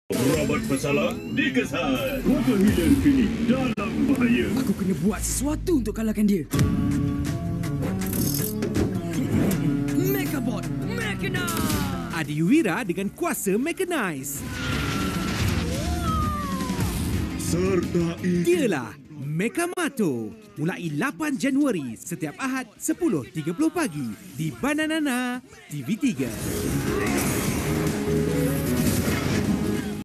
Robot bersalah dikesan. Robot Hidden kini dalam bahaya. Aku kena buat sesuatu untuk kalahkan dia. Mechabot Mechanize! Adiwira dengan kuasa Mechanize. Serta Dialah Mechamato. Mulai 8 Januari setiap Ahad 10.30 pagi di Bananana TV3.